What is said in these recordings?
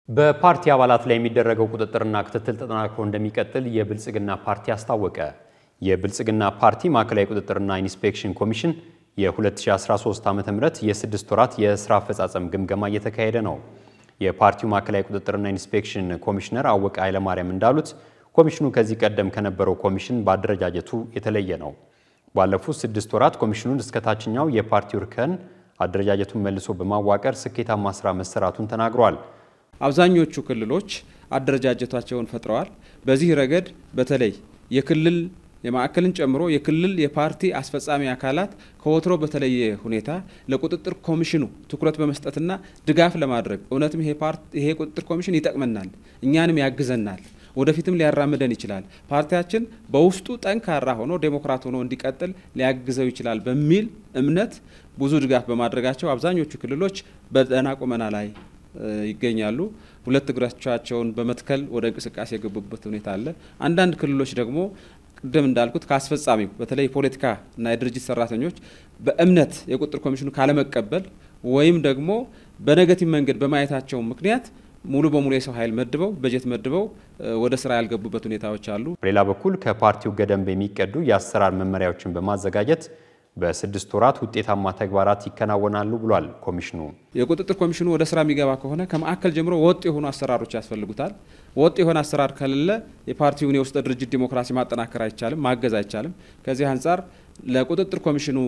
በፓርቲ አባላት ላይ የሚደረገው ቁጥጥርና ክትትል ተጠናክሮ እንደሚቀጥል የብልጽግና ፓርቲ አስታወቀ። የብልጽግና ፓርቲ ማዕከላዊ ቁጥጥርና ኢንስፔክሽን ኮሚሽን የ2013 ዓ.ም የ6 ወራት የሥራ አፈጻጸም ግምገማ እየተካሄደ ነው። የፓርቲው ማዕከላዊ ቁጥጥርና ኢንስፔክሽን ኮሚሽነር አወቀ ኃይለማርያም እንዳሉት ኮሚሽኑ ከዚህ ቀደም ከነበረው ኮሚሽን በአደረጃጀቱ የተለየ ነው። ባለፉት 6 ወራት ኮሚሽኑን እስከ ታችኛው የፓርቲው እርከን አደረጃጀቱን መልሶ በማዋቀር ስኬታማ ስራ መሰራቱን ተናግሯል። አብዛኞቹ ክልሎች አደረጃጀታቸውን ፈጥረዋል። በዚህ ረገድ በተለይ የክልል የማዕከልን ጨምሮ የክልል የፓርቲ አስፈጻሚ አካላት ከወትሮ በተለየ ሁኔታ ለቁጥጥር ኮሚሽኑ ትኩረት በመስጠትና ድጋፍ ለማድረግ እውነትም ይሄ ቁጥጥር ኮሚሽን ይጠቅመናል፣ እኛንም ያግዘናል፣ ወደፊትም ሊያራምደን ይችላል፣ ፓርቲያችን በውስጡ ጠንካራ ሆኖ ዴሞክራት ሆኖ እንዲቀጥል ሊያግዘው ይችላል በሚል እምነት ብዙ ድጋፍ በማድረጋቸው አብዛኞቹ ክልሎች በደህና ቁመና ላይ ይገኛሉ። ሁለት እግራቸውን በመትከል ወደ እንቅስቃሴ የገቡበት ሁኔታ አለ። አንዳንድ ክልሎች ደግሞ ቅድም እንዳልኩት ከአስፈጻሚው በተለይ ፖለቲካ እና የድርጅት ሰራተኞች በእምነት የቁጥጥር ኮሚሽኑ ካለመቀበል ወይም ደግሞ በኔጌቲቭ መንገድ በማየታቸው ምክንያት ሙሉ በሙሉ የሰው ኃይል መድበው በጀት መድበው ወደ ስራ ያልገቡበት ሁኔታዎች አሉ። በሌላ በኩል ከፓርቲው ገደንብ የሚቀዱ የአሰራር መመሪያዎችን በማዘጋጀት በ6 ወራት ውጤታማ ተግባራት ይከናወናሉ ብሏል ኮሚሽኑ። የቁጥጥር ኮሚሽኑ ወደ ስራ የሚገባ ከሆነ ከማዕከል ጀምሮ ወጥ የሆኑ አሰራሮች ያስፈልጉታል። ወጥ የሆነ አሰራር ከሌለ የፓርቲውን የውስጥ ድርጅት ዲሞክራሲ ማጠናከር አይቻልም፣ ማገዝ አይቻልም። ከዚህ አንፃር ለቁጥጥር ኮሚሽኑ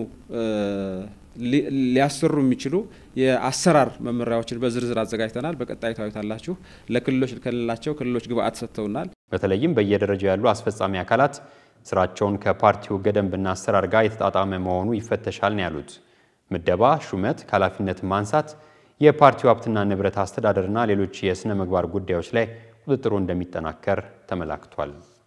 ሊያሰሩ የሚችሉ የአሰራር መመሪያዎችን በዝርዝር አዘጋጅተናል። በቀጣይ ታዩታላችሁ። ለክልሎች ከሌላቸው ክልሎች ግብአት ሰጥተውናል። በተለይም በየደረጃው ያሉ አስፈጻሚ አካላት ስራቸውን ከፓርቲው ገደንብና አሰራር ጋር የተጣጣመ መሆኑ ይፈተሻል ነው ያሉት። ምደባ፣ ሹመት፣ ኃላፊነት ማንሳት፣ የፓርቲው ሀብትና ንብረት አስተዳደርና ሌሎች የስነ ምግባር ጉዳዮች ላይ ቁጥጥሩ እንደሚጠናከር ተመላክቷል።